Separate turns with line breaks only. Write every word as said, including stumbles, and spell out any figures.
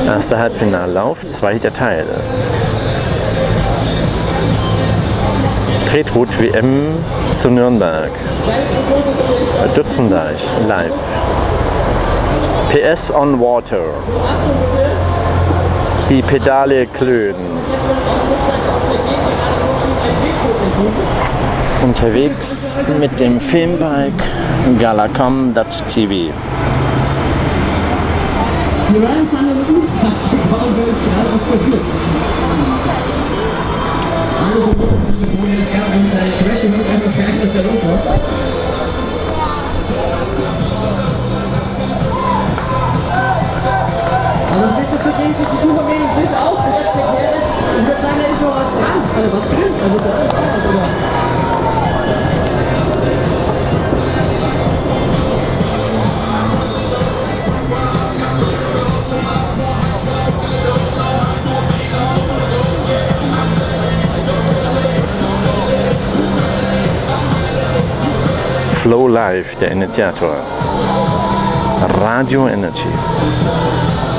Erster Halbfinallauf, zweiter Teil. Tretroute W M zu Nürnberg. Dutzendeich live. P S on Water. Die Pedale klönen. Unterwegs mit dem Filmbike galacom punkt t v.
Wir waren jetzt an der U-Fahrt gebaut, weil es gerade was passiert. Alles im Mikrofon jetzt her und ich möchte nur einfach merken, dass der los war. Aber das Wichtigste ist, die tun wir wenigstens nicht auf, jetzt erklärt. Ich würde sagen, da ist noch was dran. Also was drin? Also da ist noch was dran.
Flow Live, der Initiator. Radio Energy.